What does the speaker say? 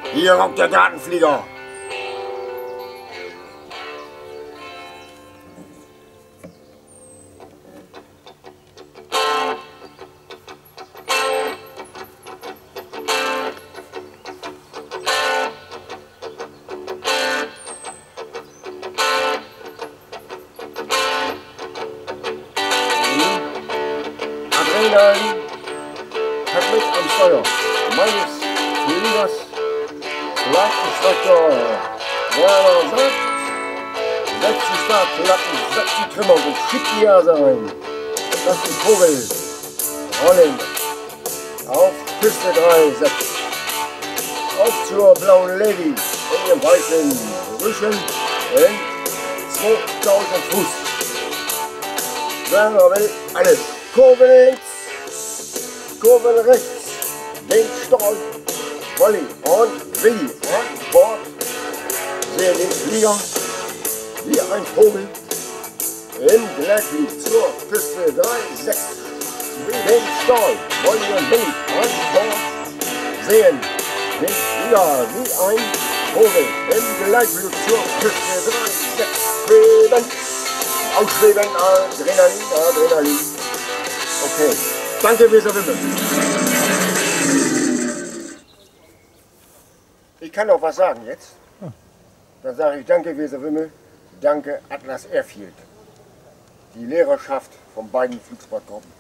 Hier rockt der Datenflieger. Adrenalin hat mit am Steuer meines Fliegers Leitenstrector Werner sagt, setzt die Startplatten, setzt die Trümmer und schickt die Jase ein und lasst die Kugel rollen auf Piste 3, 6. Auf zur blauen Lady in ihrem weißen Rüschen in 2000 Fuß. Werner will alles. Kurve links, Kurve rechts, den Stall, Volley und Willi an Bord. Sehe den Flieger wie ein Vogel im Gleitflug zur Piste 3, 6. Den Stall, Volley und Willi an Bord. Sehen den Flieger wie ein Vogel im Gleitflug zur Piste 3, 6. Schweben, ausschweben, Adrenalin, Adrenalin. Okay, danke Weser Wimmel. Ich kann auch was sagen jetzt. Dann sage ich danke Weser Wimmel, danke Atlas Airfield. Die Lehrerschaft von beiden Flugsportgruppen.